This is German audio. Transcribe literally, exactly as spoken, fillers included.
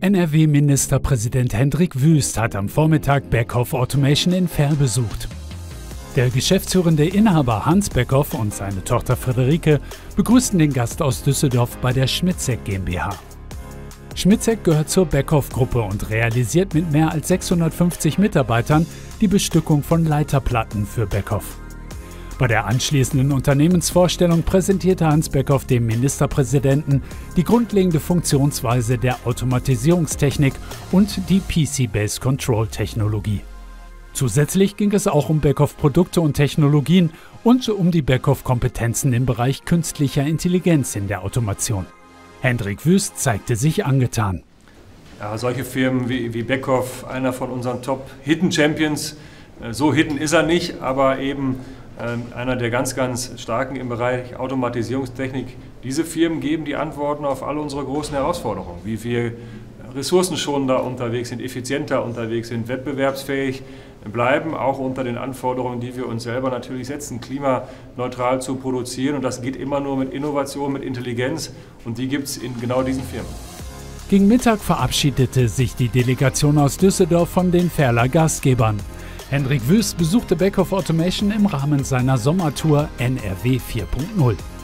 N R W-Ministerpräsident Hendrik Wüst hat am Vormittag Beckhoff Automation in Verl besucht. Der geschäftsführende Inhaber Hans Beckhoff und seine Tochter Friederike begrüßten den Gast aus Düsseldorf bei der Schmitzek GmbH. Schmitzek gehört zur Beckhoff-Gruppe und realisiert mit mehr als sechshundertfünfzig Mitarbeitern die Bestückung von Leiterplatten für Beckhoff. Bei der anschließenden Unternehmensvorstellung präsentierte Hans Beckhoff dem Ministerpräsidenten die grundlegende Funktionsweise der Automatisierungstechnik und die P C-Based Control-Technologie. Zusätzlich ging es auch um Beckhoff-Produkte und Technologien und um die Beckhoff-Kompetenzen im Bereich künstlicher Intelligenz in der Automation. Hendrik Wüst zeigte sich angetan. Ja, solche Firmen wie, wie Beckhoff, einer von unseren Top-Hidden Champions, so hidden ist er nicht, aber eben äh, einer der ganz, ganz starken im Bereich Automatisierungstechnik. Diese Firmen geben die Antworten auf alle unsere großen Herausforderungen, wie wir ressourcenschonender unterwegs sind, effizienter unterwegs sind, wettbewerbsfähig bleiben, auch unter den Anforderungen, die wir uns selber natürlich setzen, klimaneutral zu produzieren. Und das geht immer nur mit Innovation, mit Intelligenz, und die gibt es in genau diesen Firmen. Gegen Mittag verabschiedete sich die Delegation aus Düsseldorf von den Verler Gastgebern. Hendrik Wüst besuchte Beckhoff Automation im Rahmen seiner Sommertour N R W vier Punkt null.